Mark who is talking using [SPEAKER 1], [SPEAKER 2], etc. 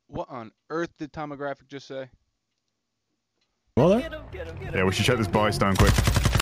[SPEAKER 1] What on earth did Tomographic just say?
[SPEAKER 2] Well,
[SPEAKER 3] Get him, get him, get him.
[SPEAKER 2] yeah, we should check this buy stone quick.